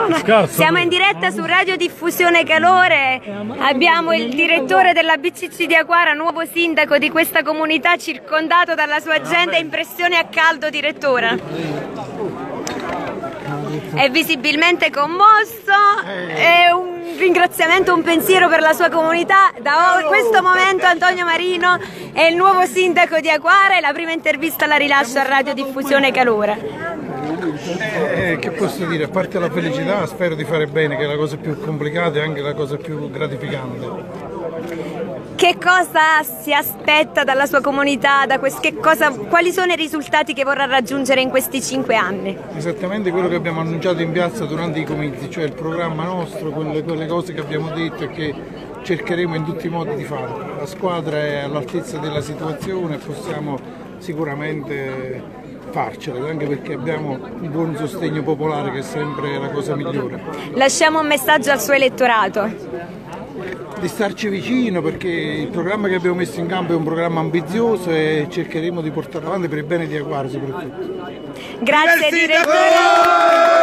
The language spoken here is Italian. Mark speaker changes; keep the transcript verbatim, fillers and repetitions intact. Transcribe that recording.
Speaker 1: Buongiorno, siamo in diretta su Radiodiffusione Calore, abbiamo il direttore della B C C di Aquara, nuovo sindaco di questa comunità, circondato dalla sua gente. Impressione a caldo, direttore? È visibilmente commosso, è un ringraziamento, un pensiero per la sua comunità. Da questo momento Antonio Marino è il nuovo sindaco di Aquara e la prima intervista la rilascio a Radiodiffusione Calore.
Speaker 2: Eh, che posso dire, a parte la felicità, spero di fare bene, che è la cosa più complicata e anche la cosa più gratificante.
Speaker 1: Che cosa si aspetta dalla sua comunità, da che cosa, quali sono i risultati che vorrà raggiungere in questi cinque anni?
Speaker 2: Esattamente quello che abbiamo annunciato in piazza durante i comizi, cioè il programma nostro, quelle, quelle cose che abbiamo detto e che cercheremo in tutti i modi di fare. La squadra è all'altezza della situazione e possiamo sicuramente farcela, anche perché abbiamo un buon sostegno popolare che è sempre la cosa migliore.
Speaker 1: Lasciamo un messaggio al suo elettorato.
Speaker 2: Di starci vicino, perché il programma che abbiamo messo in campo è un programma ambizioso e cercheremo di portarlo avanti per il bene di Aquara soprattutto.
Speaker 1: Grazie direttore!